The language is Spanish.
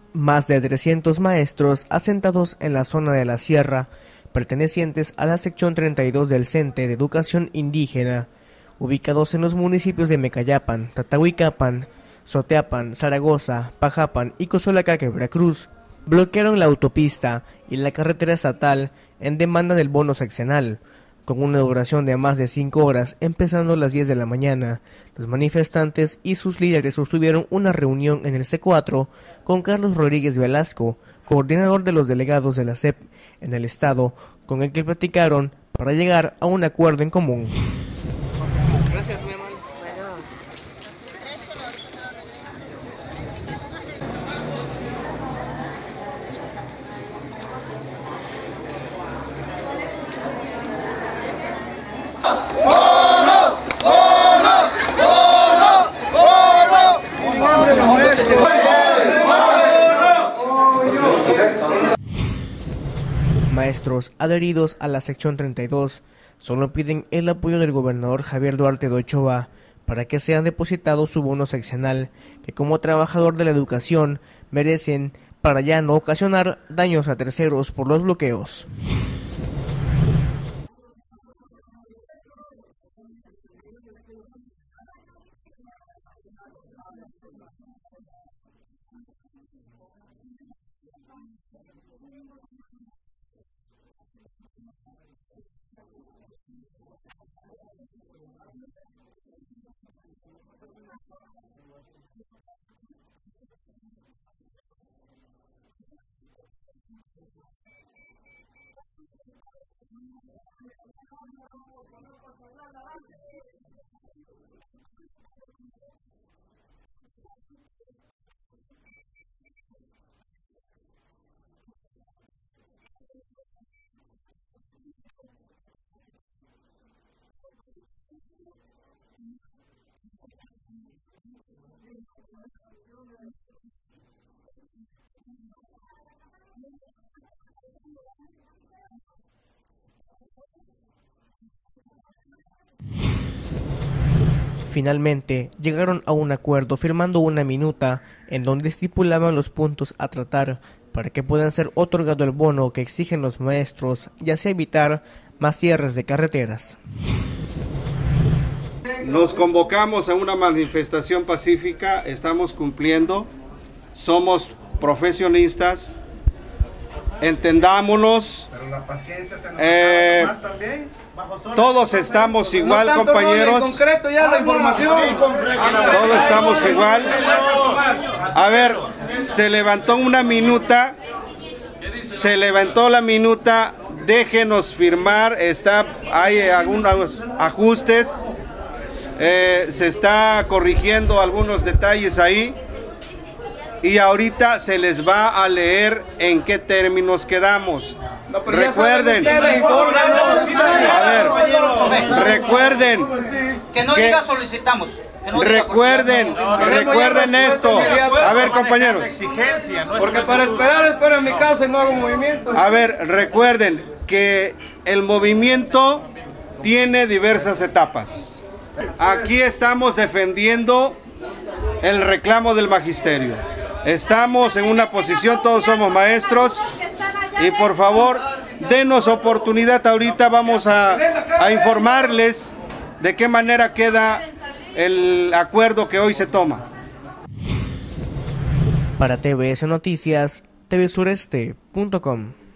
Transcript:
Más de 300 maestros asentados en la zona de la sierra, pertenecientes a la sección 32 del CENTE de Educación Indígena, ubicados en los municipios de Mecayapan, Tatahuicapan, Soteapan, Zaragoza, Pajapan y Cozolacaque, Veracruz, bloquearon la autopista y la carretera estatal en demanda del bono sexenal. Con una duración de más de 5 horas, empezando a las 10 de la mañana, los manifestantes y sus líderes sostuvieron una reunión en el C4 con Carlos Rodríguez Velasco, coordinador de los delegados de la SEP en el estado, con el que platicaron para llegar a un acuerdo en común. Gracias, mi hermano. Maestros adheridos a la sección 32 solo piden el apoyo del gobernador Javier Duarte de Ochoa para que sean depositados su bono sexenal que como trabajador de la educación merecen para ya no ocasionar daños a terceros por los bloqueos. Finalmente, llegaron a un acuerdo firmando una minuta en donde estipulaban los puntos a tratar para que puedan ser otorgado el bono que exigen los maestros y así evitar más cierres de carreteras. Nos convocamos a una manifestación pacífica, estamos cumpliendo, somos profesionistas, entendámonos, pero la paciencia se nos más también. Todos estamos igual, compañeros. En concreto ya la información. Todos estamos igual. A ver, se levantó una minuta, déjenos firmar, hay algunos ajustes, se está corrigiendo algunos detalles ahí. Y ahorita se les va a leer en qué términos quedamos. No, recuerden, recuerden que no diga solicitamos. Recuerden esto. A ver, compañeros. Porque para esperar, espero en mi casa y no hago movimiento. A ver, recuerden que el movimiento tiene diversas etapas. Aquí estamos defendiendo el reclamo del magisterio. Estamos en una posición, todos somos maestros y por favor, denos oportunidad ahorita, vamos a informarles de qué manera queda el acuerdo que hoy se toma. Para TVS Noticias, tvsureste.com.